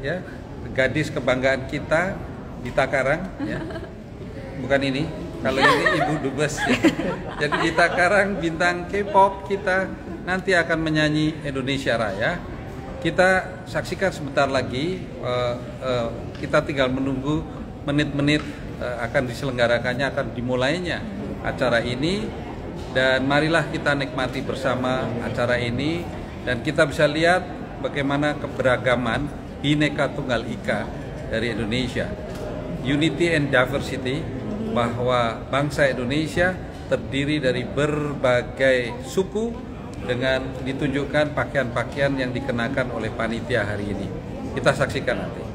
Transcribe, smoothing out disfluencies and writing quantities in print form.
ya, gadis kebanggaan kita Dita Karang, ya. Bukan ini, kalau ini Ibu Dubes. Ya. Jadi Dita Karang, bintang K-pop kita nanti akan menyanyi Indonesia Raya. Kita saksikan sebentar lagi, kita tinggal menunggu menit-menit akan diselenggarakannya, akan dimulainya acara ini. Dan marilah kita nikmati bersama acara ini, dan kita bisa lihat bagaimana keberagaman Bhinneka Tunggal Ika dari Indonesia. Unity and diversity, bahwa bangsa Indonesia terdiri dari berbagai suku dengan ditunjukkan pakaian-pakaian yang dikenakan oleh panitia hari ini. Kita saksikan nanti.